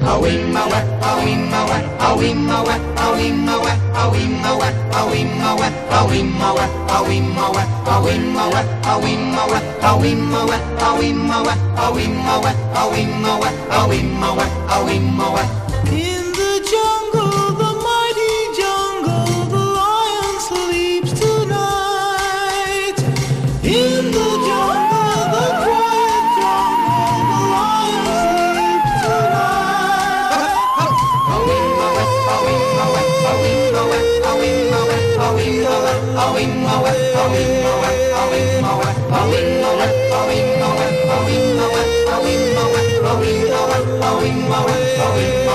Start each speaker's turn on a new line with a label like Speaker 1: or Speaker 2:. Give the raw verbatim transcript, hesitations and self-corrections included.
Speaker 1: Awimmawa, awimmawa, awimmawa, awimmawa, awimmawa, awimmawa, awimmawa, awimmawa, awimmawa, awimmawa, awimmawa, awimmawa, awimmawa, awimmawa, awimmawa, awimmawa.
Speaker 2: In the jungle, the mighty jungle, the lion sleeps tonight. In the jungle, the quiet jungle, the lion sleeps tonight.
Speaker 1: Awimmawa, awimmawa, awimmawa, awimmawa, awimmawa, awimmawa, awimmawa, awimmawa, awimmawa, awimmawa, awimmawa, awimmawa, awimmawa, awimmawa, awimmawa.